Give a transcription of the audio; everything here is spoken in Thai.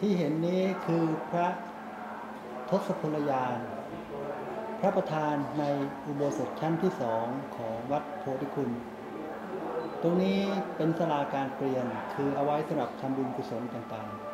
ที่เห็นนี้คือพระทศพลยานพระประธานในอุโบสถชั้นที่สองของวัดโพธิคุณตรงนี้เป็นศาลาการเปลี่ยนคือเอาไว้สำหรับทำบุญกุศลต่าง